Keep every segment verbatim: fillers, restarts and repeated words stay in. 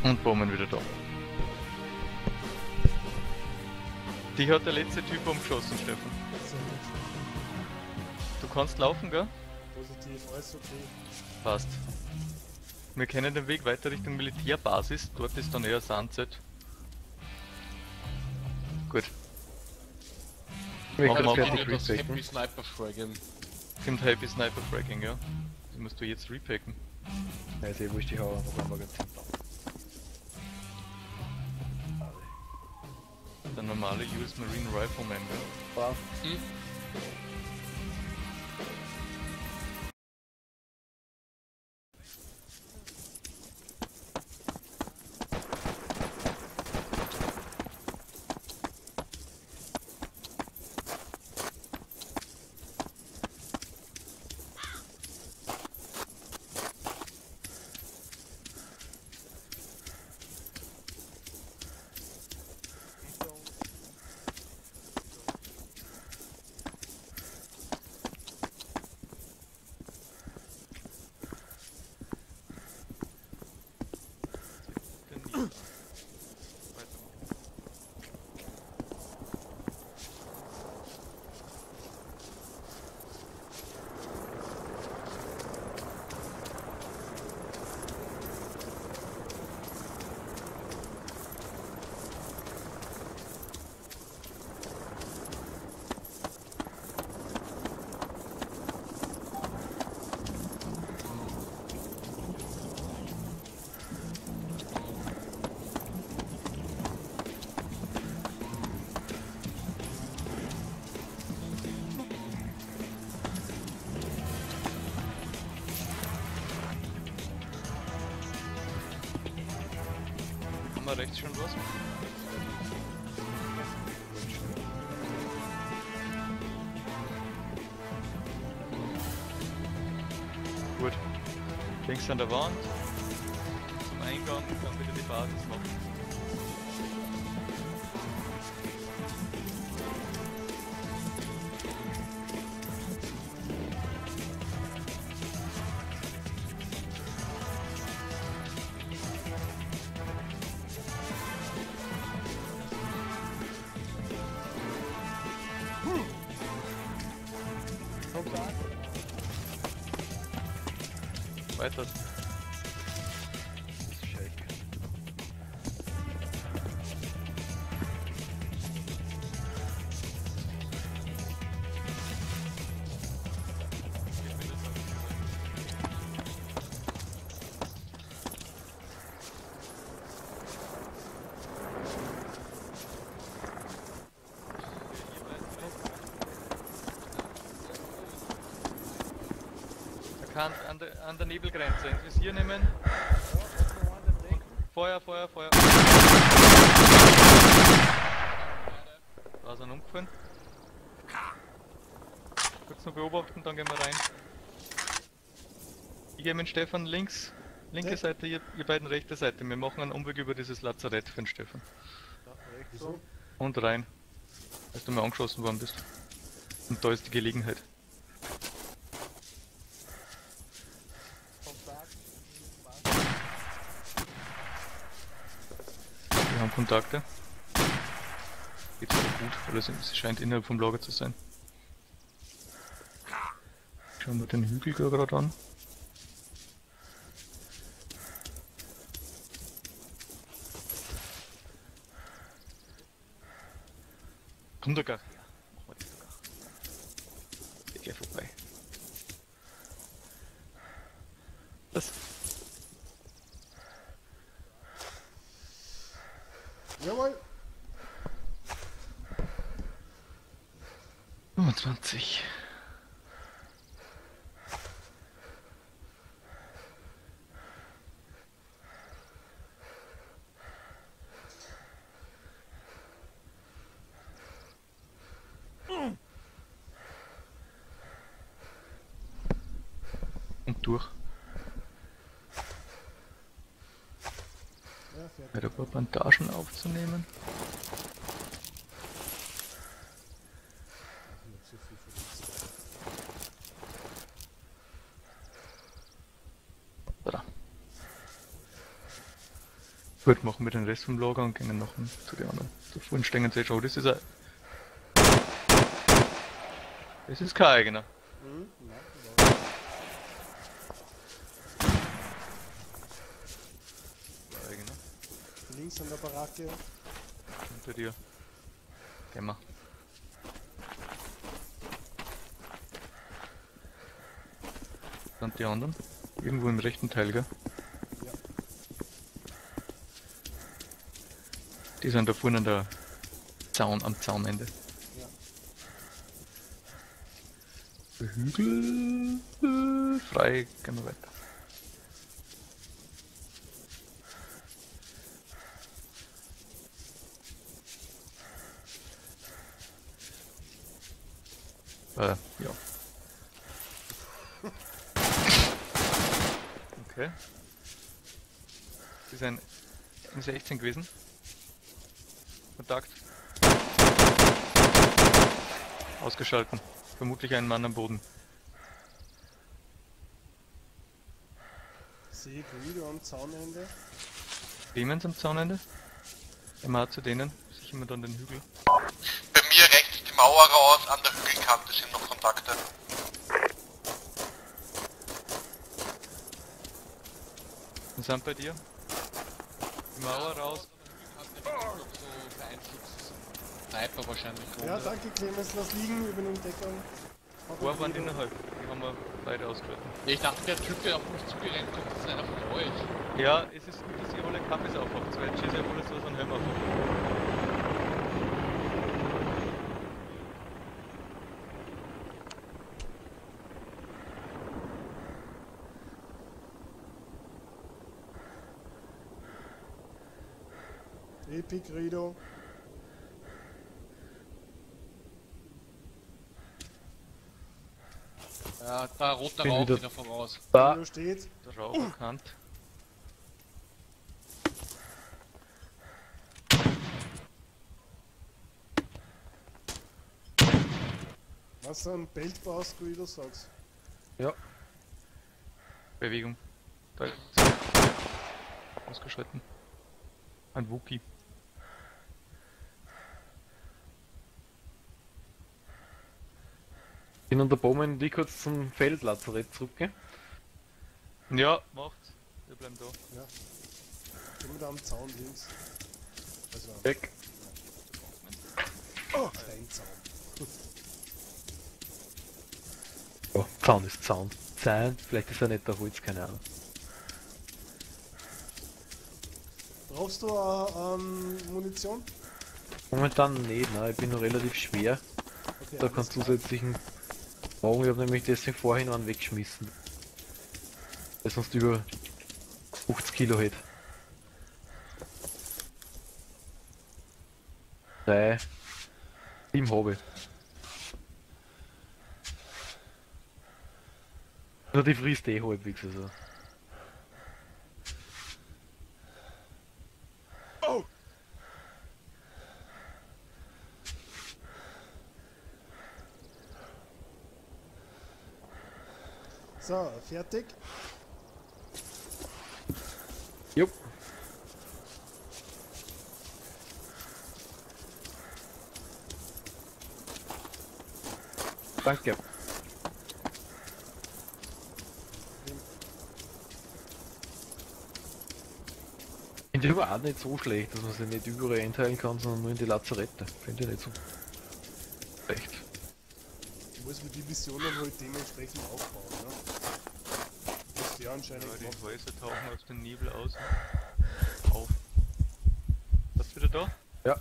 Und Bomben wieder da. Dich hat der letzte Typ umgeschossen, Stefan. Du kannst laufen, gell? Positiv, alles okay. Passt. Wir kennen den Weg weiter Richtung Militärbasis, dort ist dann eher Sunset. Gut. Wir Machen können wir fertig das repacken. Happy Sniper Fragen. Kommt Happy Sniper Fracking, ja. Das musst du jetzt repacken. Ja, ist eh wurscht, ich hau einfach ein Magazin. Der normale U S Marine Rifleman, gell? Wow. Hm? Haben wir rechts schon was? Gut. Links an der Wand. Zum Eingang, dann wieder die Basis machen. Weiter. Scheiße. Kann an der, an der Nebelgrenze ins Visier nehmen. Feuer, Feuer, Feuer. Da ist ein umgefallen. Kurz noch beobachten, dann gehen wir rein. Ich gehe mit Stefan links, linke Seite, ihr, ihr beiden rechte Seite. Wir machen einen Umweg über dieses Lazarett für den Stefan. Wieso? Und rein. Als du mal angeschossen worden bist. Und da ist die Gelegenheit. Wir haben Kontakte. Geht aber gut, weil es, es scheint innerhalb vom Lager zu sein. Schauen wir den Hügel gerade an. Komm doch gar her. Mach mal das sogar. Ich geh vorbei. Das. Jawohl! fünfundzwanzig. Und durch. Ja, fertig. Bei ein paar Bandagen aufzunehmen. Nicht so viel für die Zeit. Da. Gut, machen wir den Rest vom Lager und gehen noch zu den anderen. Da vorne stehen sie schon. Das ist ein. Das ist kein eigener. Mhm. Nein, genau. Kein eigener. Links an der Baracke. Unter dir. Gehen wir. Und die anderen? Irgendwo im rechten Teil, gell? Ja. Die sind da vorne an der Zaun, am Zaunende. Ja. Der Hügel äh, frei, gehen wir weiter. Äh, ja. Okay. Das ist ein M sechzehn gewesen. Kontakt. Ausgeschalten. Vermutlich ein Mann am Boden. Sehe Guido am Zaunende. Clemens am Zaunende. Immer zu denen. Sicher immer dann den Hügel. Bei mir rechts die Mauer raus, an der Hügelkante sind noch Kontakte. Und sind bei dir? Die Mauer raus. Sniper wahrscheinlich. Ja, danke Clemens, lass liegen, übernimm Deckung. Hat Wo er waren Guido. innerhalb? Die haben wir beide ausgeschalten. Ich dachte, der Typ, der auf mich zugerennt kommt, ist einer von euch. Ja, es ist gut, dass ihr alle Kampes aufhabt. Weil jetzt schießt ja alles so ein Helm auf. Epic Guido. Ja, da roter Bin Rauch wieder- wieder voraus. Da, Guido steht. Der Rauch erkannt. Was du an Belt baust, Guido, sag's. ja, Bewegung. Da ist ausgeschalten. Ein Wookie. bin unter Bomben die kurz zum Feldlazarett zurückgehen. Ja, macht's. Wir bleiben da. Ja. Immer da am Zaun links. Also, Weg. oh, dein Zaun. Oh, Zaun ist Zaun. Zaun, vielleicht ist er nicht der Holz, keine Ahnung. Brauchst du äh, ähm, Munition? Momentan nicht, ne? Ich bin noch relativ schwer. Okay, Da alles kann klar. zusätzlichen Augen, ich habe nämlich deswegen vorhin einen weggeschmissen. Der sonst über fünfzig Kilo hätte. Drei. Sieben habe ich. Nur die frisst eh halbwegs, also. So, fertig. Jupp. Danke. Finde ich aber auch nicht so schlecht, dass man sie nicht überall einteilen kann, sondern nur in die Lazarette. Finde ich nicht so schlecht. Muss man die Missionen halt dementsprechend aufbauen, ne? Das ist ja anscheinend Ja, gemacht. die Häuser tauchen aus dem Nebel aus. Auf. Bist du wieder da? Ja.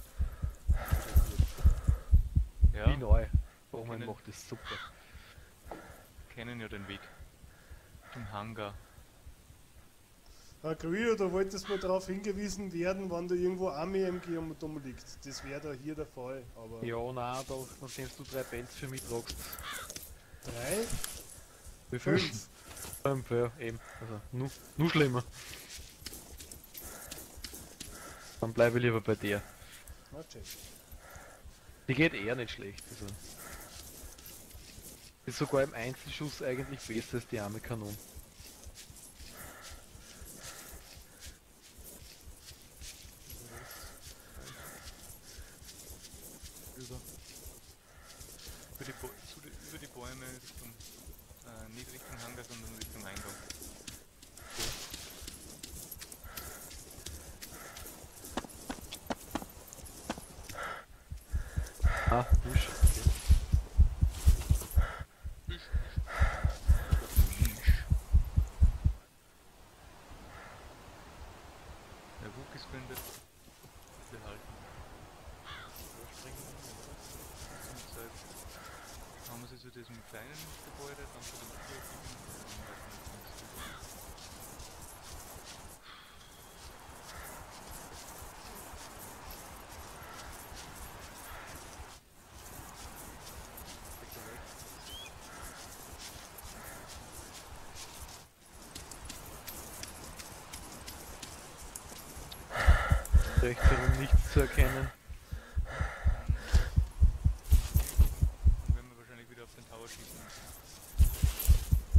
Ja. Wie neu. Bowman Kennen- macht das super. Kennen ja den Weg. Zum Hangar. Herr Guido, da wolltest du mal darauf hingewiesen werden, wann da irgendwo Army M G um dumm liegt. Das wäre da hier der Fall, aber... Ja, nein, da, nachdem du drei Bells für mich tragst. Drei? Wie viel? Fünf? Fünf, ja, eben. Also, nur, nur schlimmer. Dann bleibe ich lieber bei dir. Na, check. Die geht eher nicht schlecht. Also. Ist sogar im Einzelschuss eigentlich besser als die arme Kanone. gespendet. Behalten. Zum Zeit haben wir sie zu diesem kleinen Gebäude, dann zu dem viereckigen und dann weiter nach links. Rechts herum nichts zu erkennen. Dann werden wir wahrscheinlich wieder auf den Tower schießen müssen.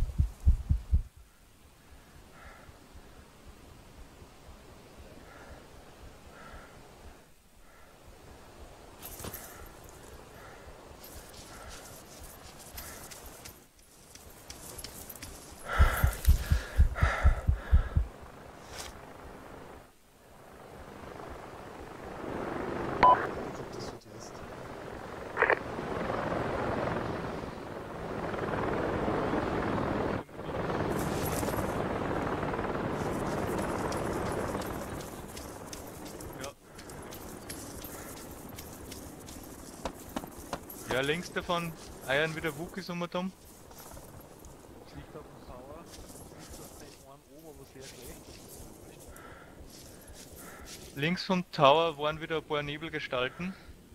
Helikopter Südwest. Ja. Ja, links davon eiern wieder Wookies um und um. Das liegt auf dem Tower, liegt auf den einen oben, aber sehr schlecht. Links vom Tower waren wieder ein paar Nebelgestalten.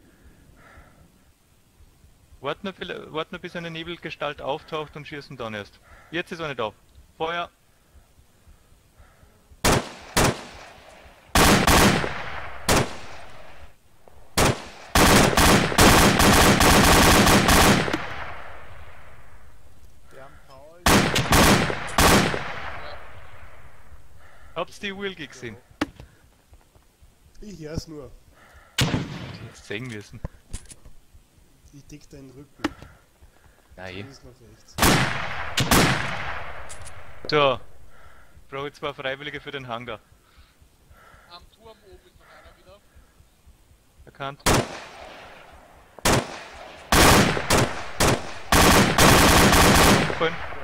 Warten wir, vielleicht- warten wir, bis eine Nebelgestalt auftaucht und schießen dann erst. Jetzt ist er nicht auf. Feuer! Der am Tower Habt's die Wilgi gesehen? Ich hör's nur. Jetzt sehen müssen. Ich deck deinen Rücken. Nein. Links nach rechts. So. Brauche ich zwei Freiwillige für den Hangar. Am Turm oben ist noch einer wieder. Erkannt. Aufgefallen.